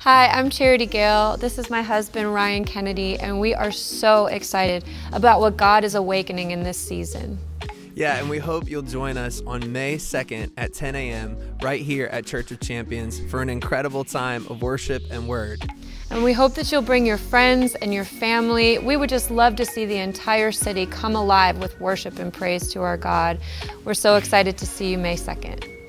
Hi, I'm Charity Gayle. This is my husband, Ryan Kennedy, and we are so excited about what God is awakening in this season. Yeah, and we hope you'll join us on May 2nd at 10 a.m. right here at Church of Champions for an incredible time of worship and word. And we hope that you'll bring your friends and your family. We would just love to see the entire city come alive with worship and praise to our God. We're so excited to see you May 2nd.